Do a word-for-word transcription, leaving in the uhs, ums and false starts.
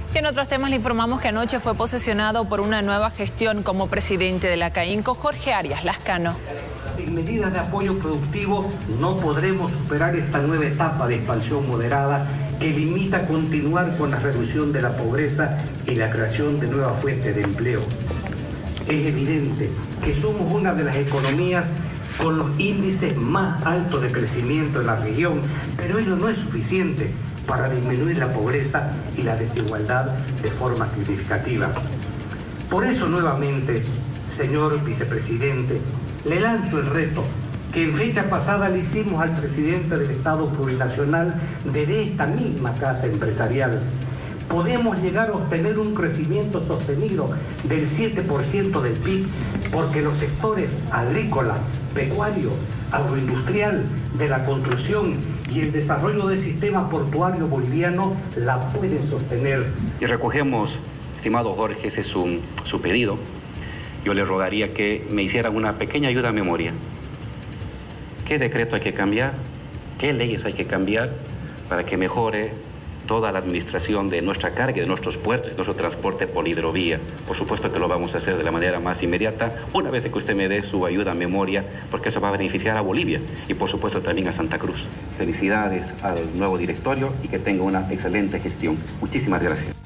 Y en otros temas le informamos que anoche fue posesionado por una nueva gestión como presidente de la CAINCO, Jorge Arias Lascano. Sin medidas de apoyo productivo no podremos superar esta nueva etapa de expansión moderada que limita continuar con la reducción de la pobreza y la creación de nuevas fuentes de empleo. Es evidente que somos una de las economías con los índices más altos de crecimiento en la región, pero ello no es suficiente para disminuir la pobreza y la desigualdad de forma significativa. Por eso, nuevamente, señor vicepresidente, le lanzo el reto que en fecha pasada le hicimos al presidente del Estado Plurinacional de esta misma casa empresarial. Podemos llegar a obtener un crecimiento sostenido del siete por ciento del P I B porque los sectores agrícola, pecuario, agroindustrial, de la construcción y el desarrollo del sistema portuario boliviano la pueden sostener. Y recogemos, estimado Jorge, ese es su, su pedido. Yo le rogaría que me hicieran una pequeña ayuda a memoria. ¿Qué decreto hay que cambiar? ¿Qué leyes hay que cambiar para que mejore toda la administración de nuestra carga, de nuestros puertos y nuestro transporte por hidrovía? Por supuesto que lo vamos a hacer de la manera más inmediata, una vez que usted me dé su ayuda a memoria, porque eso va a beneficiar a Bolivia y por supuesto también a Santa Cruz. Felicidades al nuevo directorio y que tenga una excelente gestión. Muchísimas gracias.